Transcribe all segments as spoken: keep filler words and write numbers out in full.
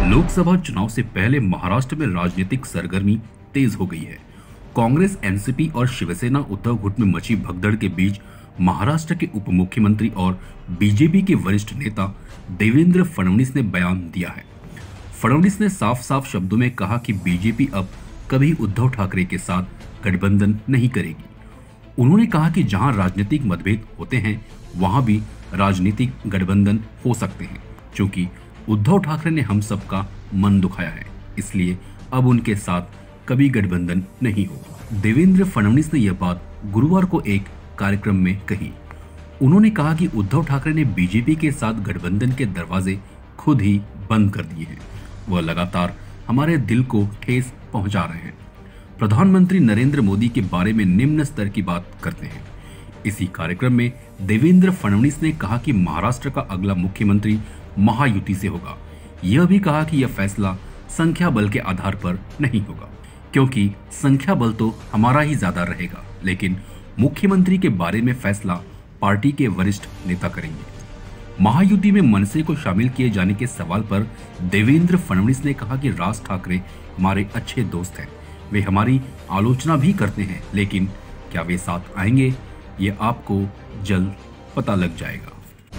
लोकसभा चुनाव से पहले महाराष्ट्र में राजनीतिक सरगर्मी तेज हो गई है। कांग्रेस, एनसीपी और शिवसेना उद्धव गुट में मची भगदड़ के बीच महाराष्ट्र के उप मुख्यमंत्री और बीजेपी के वरिष्ठ नेता देवेंद्र फडणवीस ने बयान दिया है। फडणवीस ने साफ साफ शब्दों में कहा कि बीजेपी अब कभी उद्धव ठाकरे के साथ गठबंधन नहीं करेगी। उन्होंने कहा कि जहां राजनीतिक मतभेद होते हैं वहां भी राजनीतिक गठबंधन हो सकते हैं, क्योंकि उद्धव ठाकरे ने हम सबका मन दुखाया है, इसलिए अब उनके साथ कभी गठबंधन नहीं होगा। देवेंद्र फडणवीस ने यह बात गुरुवार को एक कार्यक्रम में कही। उन्होंने कहा कि उद्धव ठाकरे ने बीजेपी के साथ गठबंधन के दरवाजे खुद ही बंद कर दिए हैं। वह लगातार हमारे दिल को ठेस पहुंचा रहे हैं। प्रधानमंत्री नरेंद्र मोदी के बारे में निम्न स्तर की बात करते हैं। इसी कार्यक्रम में देवेंद्र फडणवीस ने कहा कि महाराष्ट्र का अगला मुख्यमंत्री महायुति से होगा। यह भी कहा कि यह फैसला संख्या बल के आधार पर नहीं होगा, क्योंकि संख्या बल तो हमारा ही ज्यादा रहेगा, लेकिन मुख्यमंत्री के बारे में फैसला पार्टी के वरिष्ठ नेता करेंगे। महायुति में मनसे को शामिल किए जाने के सवाल पर देवेंद्र फडणवीस ने कहा कि राज ठाकरे हमारे अच्छे दोस्त हैं, वे हमारी आलोचना भी करते हैं, लेकिन क्या वे साथ आएंगे ये आपको जल्द पता लग जाएगा।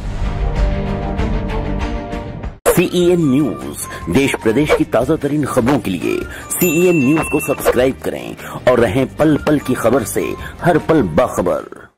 सीईएन न्यूज, देश प्रदेश की ताजा तरीन खबरों के लिए सीईएन न्यूज को सब्सक्राइब करें और रहें पल पल की खबर से हर पल बाखबर।